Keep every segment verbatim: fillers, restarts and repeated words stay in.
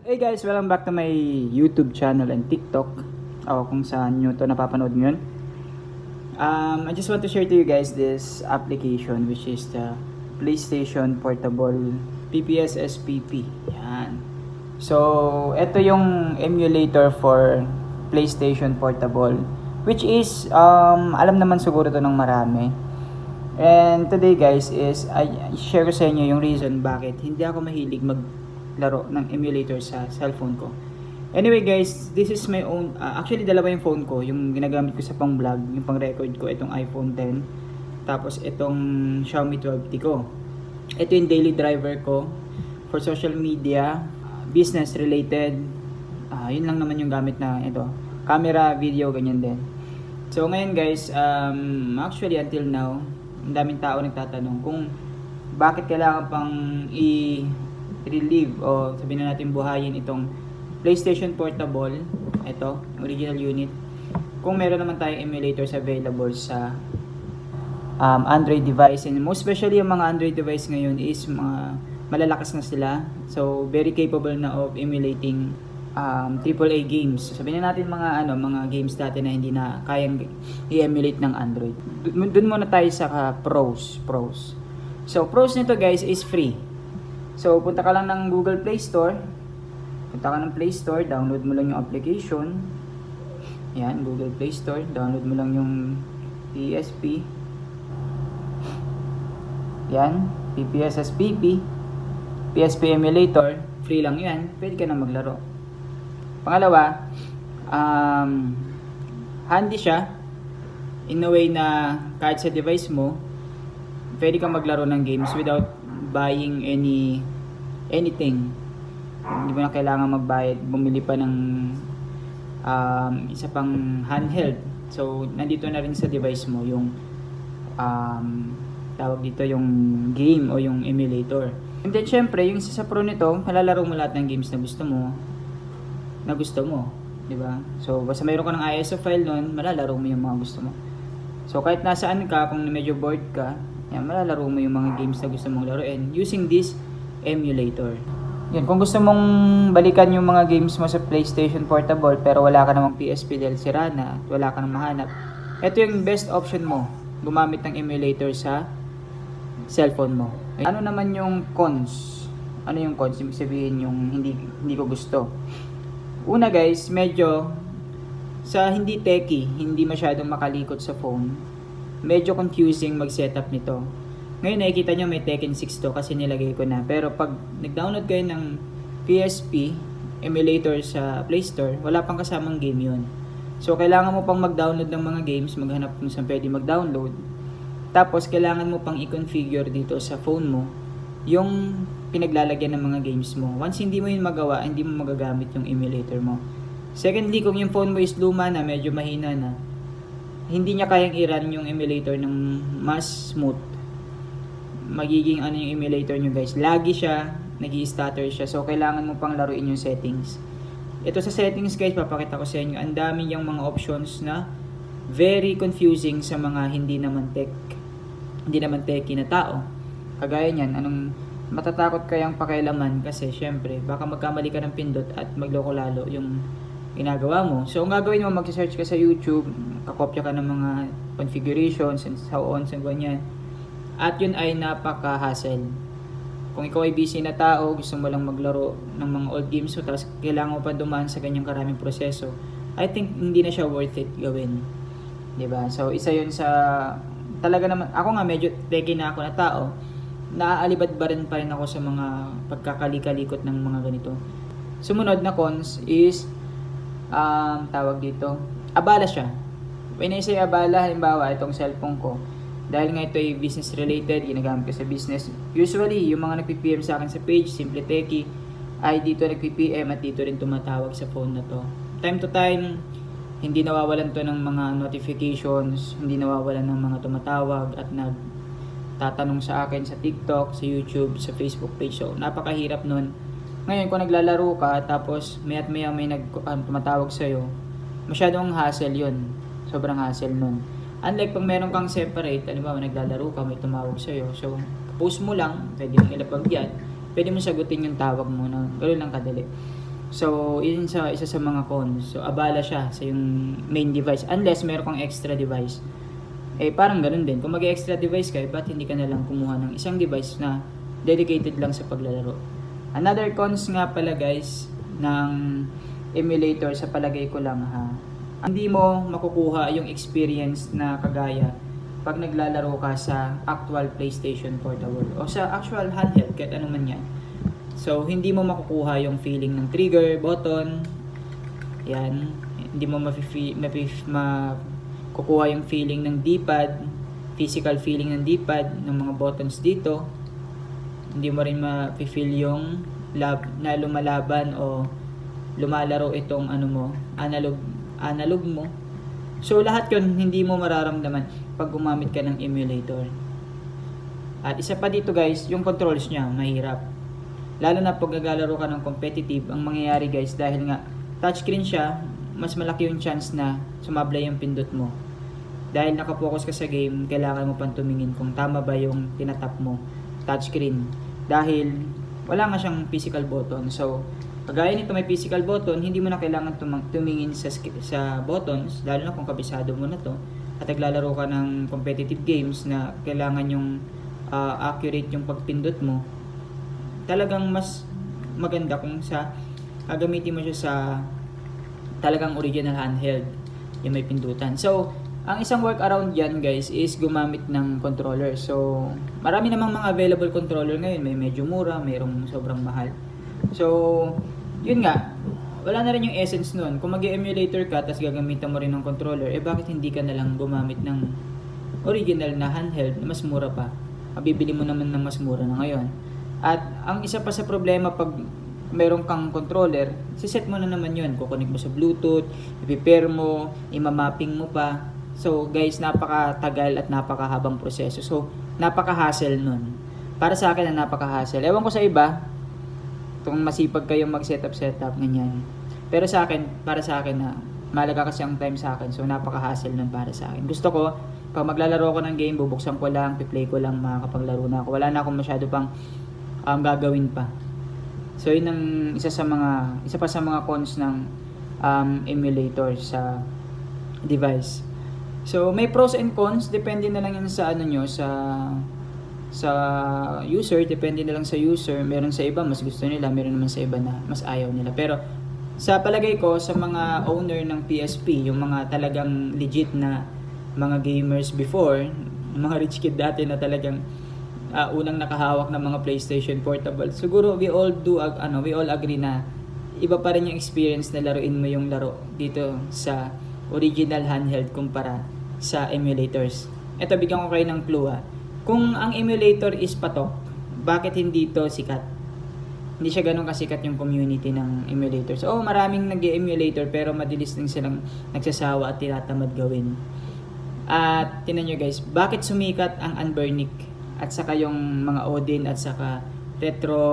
Hey guys, welcome back to my YouTube channel and TikTok. O kung saan nyo to napapanood ngayon. Um, I just want to share to you guys this application which is the PlayStation Portable P P S S P P. Yan. So, ito yung emulator for PlayStation Portable, which is, um, alam naman siguro to ng marami. And today guys is, I share ko sa inyo yung reason bakit hindi ako mahilig mag laro ng emulator sa cellphone ko. Anyway guys, this is my own, uh, actually dalawa yung phone ko, yung ginagamit ko sa pang vlog, yung pang record ko, itong iPhone ten, tapos itong Xiaomi twelve T ko. Ito yung daily driver ko for social media, business related, uh, yun lang naman yung gamit na ito, camera, video, ganyan din. So ngayon guys, um, actually until now, ang daming tao nagtatanong kung bakit kailangan pang i relieve o sabihin na natin buhayin itong PlayStation Portable, ito, original unit, kung meron naman tayong emulators available sa um, Android device. And most especially yung mga Android device ngayon is mga malalakas na sila, so very capable na of emulating um, triple A games. Sabihin na natin mga ano, mga games dati na hindi na kayang i-emulate ng Android. Doon muna tayo sa pros, pros. So pros nito guys is free. So, punta ka lang ng Google Play Store. Punta ka ng Play Store, download mo lang yung application. Yan, Google Play Store, download mo lang yung P S P. Yan, P P S S P P. P S P emulator, free lang yan. Pwede ka na maglaro. Pangalawa, um, handy siya. In a way na kahit sa device mo, pwede kang maglaro ng games without buying any anything. Hindi mo na kailangan magbayad, bumili pa ng um, isa pang handheld. So nandito na rin sa device mo yung um, tawag dito yung game o yung emulator. And then syempre yung isa sa pro nito, malalaro mo lahat ng games na gusto mo na gusto mo, di ba? So basta mayroon ka ng I S O file nun, malalaro mo yung mga gusto mo. So kahit nasaan ka, kung medyo bored ka, yan, malalaro mo yung mga games na gusto mong laruin using this emulator. Yan, kung gusto mong balikan yung mga games mo sa PlayStation Portable pero wala ka namang P S P dahil sira na at wala ka nang mahanap, ito yung best option mo, gumamit ng emulator sa cellphone mo. Ano naman yung cons? Ano yung cons? Ibig sabihin yung hindi, hindi ko gusto. Una guys, medyo sa hindi techy, hindi masyadong makalikot sa phone, medyo confusing mag-setup nito. Ngayon nakikita nyo may Tekken six to kasi nilagay ko na. Pero pag nag-download kayo ng P S P emulator sa Play Store, wala pang kasamang game yun. So kailangan mo pang mag-download ng mga games, maghanap kung saan pwede mag-download. Tapos kailangan mo pang i-configure dito sa phone mo yung pinaglalagyan ng mga games mo. Once hindi mo yun magawa, hindi mo magagamit yung emulator mo. Secondly, kung yung phone mo is luma na, medyo mahina na, hindi niya kayang i-run yung emulator ng mas smooth. Magiging ano yung emulator nyo guys, lagi siya, nag-i-stutter siya, so kailangan mo pang laruin yung settings. Ito sa settings guys, papakita ko sa inyo, ang dami yung mga options na very confusing sa mga hindi naman tech, hindi naman techy na tao. Kagaya niyan, anong matatakot kayang pakialaman kasi syempre, baka magkamali ka ng pindot at magloko lalo yung ginagawa mo. So, ang gagawin mo, mag-search ka sa YouTube, kakopya ka ng mga configurations and so on, so ganyan. At yun ay napaka-hassle. Kung ikaw ay busy na tao, gusto mo lang maglaro ng mga old games mo, tapos kailangan mo pa dumaan sa ganyang karaming proseso, I think hindi na siya worth it gawin. Diba? So, isa yun sa, talaga naman, ako nga medyo techy na ako na tao, naaalibad ba rin pa rin ako sa mga pagkakalikot ng mga ganito. Sumunod na cons is, Um, tawag dito, abala siya. When I say abala, halimbawa itong cellphone ko, dahil nga ito ay business related, ginagamit ko sa business, usually yung mga nagpi-P M sa akin sa page, Simple Techie, ay dito nagpi-P M at dito rin tumatawag sa phone na to. Time to time, hindi nawawalan to ng mga notifications, hindi nawawalan ng mga tumatawag at nagtatanong sa akin sa TikTok, sa YouTube, sa Facebook page. So napakahirap nun. Ngayon, kung naglalaro ka, tapos maya't maya may nag, um, tumatawag sa'yo, masyadong hassle yun. Sobrang hassle nun. Unlike pag meron kang separate, alam ba, naglalaro ka, may tumawag sa'yo. So, post mo lang, pwede mong ilapag yan, pwede mo sagutin yung tawag mo na gano'n lang kadali. So, yun sa isa sa mga cons. So, abala siya sa yung main device unless meron kang extra device. Eh, parang ganun din. Kung mag-extra device ka, eh, ba't hindi ka na lang kumuha ng isang device na dedicated lang sa paglalaro? Another cons nga pala guys ng emulator sa palagay ko lang ha. Hindi mo makukuha yung experience na kagaya pag naglalaro ka sa actual PlayStation Portable o sa actual handheld, kahit ano man yan. So, hindi mo makukuha yung feeling ng trigger, button, yan. Hindi mo makukuha ma yung feeling ng D-pad, physical feeling ng D-pad, ng mga buttons dito. Hindi mo rin ma-feel yung lab, na lumalaban o lumalaro itong ano mo, analog, analog mo. So, lahat yun, hindi mo mararamdaman pag gumamit ka ng emulator. At isa pa dito guys, yung controls niya, mahirap. Lalo na pag naglalaro ka ng competitive, ang mangyayari guys, dahil nga touchscreen siya, mas malaki yung chance na sumablay yung pindot mo. Dahil nakapokus ka sa game, kailangan mo pang tumingin kung tama ba yung tinatap mo, touchscreen. Dahil wala nga siyang physical button. So, kagaya nito may physical button, hindi mo na kailangan tumingin sa, sa buttons, lalo na kung kabisado mo na to. At naglalaro ka ng competitive games na kailangan yung uh, accurate yung pagpindot mo. Talagang mas maganda kung sa gagamitin mo siya sa talagang original handheld yung may pindutan. So, ang isang workaround dyan guys is gumamit ng controller. So, marami namang mga available controller ngayon. May medyo mura, mayroong sobrang mahal. So, yun nga, wala na rin yung essence nun. Kung mag-emulator ka, tapos gagamitan mo rin ng controller, eh bakit hindi ka na lang gumamit ng original na handheld na mas mura pa? Mabibili mo naman ng mas mura na ngayon. At ang isa pa sa problema pag meron kang controller, siset mo na naman yun. Kukunik mo sa Bluetooth, i-prepare mo, imamapping mo pa. So guys, napakatagal at napakahabang proseso. So, napaka-hassle nun. Para sa akin na napaka-hassle. Ewan ko sa iba, kung masipag kayong mag-setup-setup, ganyan. Pero sa akin, para sa akin na, malaga kasi ang time sa akin. So, napaka-hassle nun para sa akin. Gusto ko, pag maglalaro ako ng game, bubuksan ko lang, piplay ko lang, makakapaglaro na ako. Wala na akong masyado pang um, gagawin pa. So, yun ang isa sa mga, isa pa sa mga cons ng um, emulator sa device. So, may pros and cons, depende na lang yan sa ano nyo, sa sa user, depende na lang sa user. Meron sa iba mas gusto nila, meron naman sa iba na mas ayaw nila. Pero sa palagay ko, sa mga owner ng P S P, yung mga talagang legit na mga gamers before, mga rich kid dati na talagang uh, unang nakahawak ng mga PlayStation Portable, siguro we all do uh, ano, we all agree na iba pa rin yung experience na laruin mo yung laro dito sa original handheld kumpara sa emulators. Ito, bigyan ko kayo ng clue ha. Kung ang emulator is patok, bakit hindi to sikat? Hindi siya ganun kasikat yung community ng emulators. Oo, maraming nag-emulator pero madilis din silang nagsasawa at tinatamad gawin. At tinan nyo guys, bakit sumikat ang Anbernic at saka yung mga Odin at saka retro,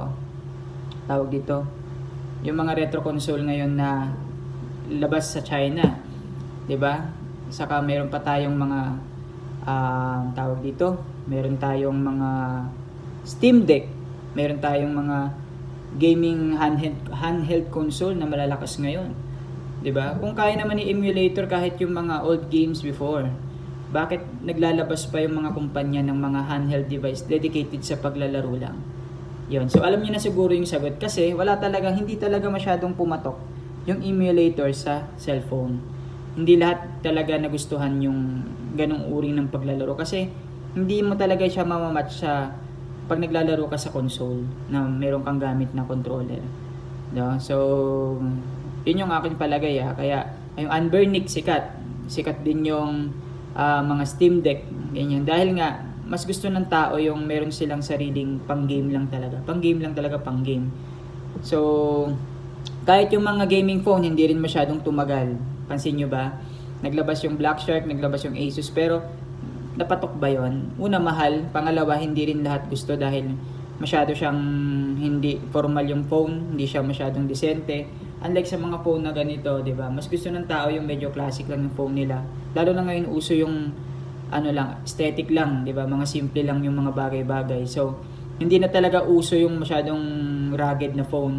tawag dito, yung mga retro console ngayon na labas sa China, 'di ba? Saka meron pa tayong mga Uh, tawag dito, meron tayong mga Steam Deck, meron tayong mga gaming handheld, handheld console na malalakas ngayon, 'di ba? Kung kaya naman i-emulator kahit yung mga old games before, bakit naglalabas pa yung mga kumpanya ng mga handheld device dedicated sa paglalaro lang? Yun. So alam niyo na siguro yung sagot kasi wala talaga, hindi talaga masyadong pumatok yung emulator sa cellphone. Hindi lahat talaga nagustuhan yung ganong uri ng paglalaro kasi hindi mo talaga siya mamamatch sa pag naglalaro ka sa console na meron kang gamit na controller. No? So, yun yung aking palagay ha. Kaya, yung Anbernic sikat. Sikat din yung uh, mga Steam Deck. Ganyan. Dahil nga, mas gusto ng tao yung meron silang sariling pang-game lang talaga. Pang-game lang talaga, pang-game. So, kahit yung mga gaming phone, hindi rin masyadong tumagal. Pansin nyo ba? Naglabas yung Black Shark, naglabas yung Asus, pero napatok ba yun? Una, mahal. Pangalawa, hindi rin lahat gusto dahil masyado siyang hindi formal yung phone, hindi siya masyadong disente. Unlike sa mga phone na ganito, di ba? Mas gusto ng tao yung medyo classic lang yung phone nila. Lalo na ngayon, uso yung ano lang, aesthetic lang, di ba? Mga simple lang yung mga bagay-bagay. So, hindi na talaga uso yung masyadong rugged na phone.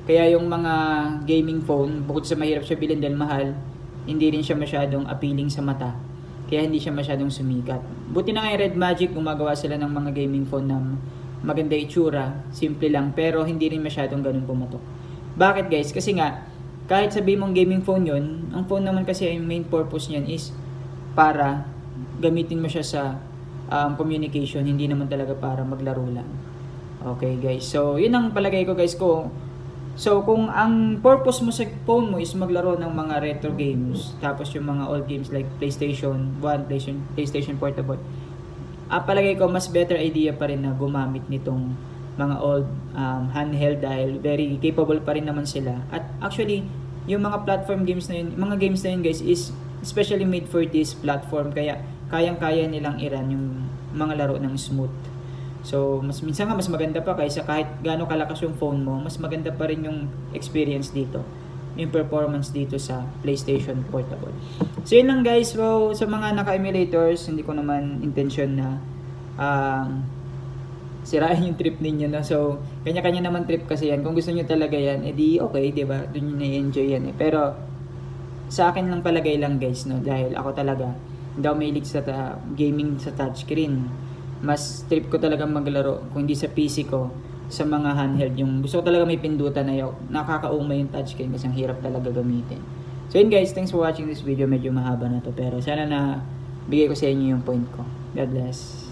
Kaya yung mga gaming phone, bukod sa mahirap siya bilhin dahil mahal, hindi rin siya masyadong appealing sa mata. Kaya hindi siya masyadong sumikat. Buti na nga yung Red Magic, gumagawa sila ng mga gaming phone na maganda itsura, simple lang, pero hindi rin masyadong ganun pumatok. Bakit guys? Kasi nga, kahit sabihin mong gaming phone yun, ang phone naman kasi yung main purpose niyan is para gamitin mo siya sa um, communication, hindi naman talaga para maglaro lang. Okay guys, so yun ang palagay ko guys ko. So kung ang purpose mo sa phone mo is maglaro ng mga retro games, tapos yung mga old games like PlayStation one, PlayStation, PlayStation Portable, ah, palagay ko mas better idea pa rin na gumamit nitong mga old um, handheld dahil very capable pa rin naman sila. At actually, yung mga platform games na yun, mga games na yun guys is especially made for this platform, kaya kayang-kaya nilang i-run yung mga laro ng smooth. So, mas minsan nga mas maganda pa kaysa kahit gaano kalakas yung phone mo, mas maganda pa rin yung experience dito, yung performance dito sa PlayStation Portable. So, yun lang guys. So, sa mga naka-emulators, hindi ko naman intention na um, sirain yung trip ninyo, no? So, kanya-kanya naman trip kasi yan. Kung gusto nyo talaga yan, edi okay, diba? Doon nyo na-enjoy yan eh. Pero, sa akin lang palagay lang guys, no? Dahil ako talaga, hindi ako mahilig sa ta- gaming sa touchscreen. Mas trip ko talaga maglaro kung hindi sa P C ko, sa mga handheld. Yung gusto ko talaga may pindutan na yung nakakaumay yung touchscreen kasi ang hirap talaga gamitin. So yun guys, thanks for watching this video. Medyo mahaba na to pero sana na bigay ko sa inyo yung point ko. God bless.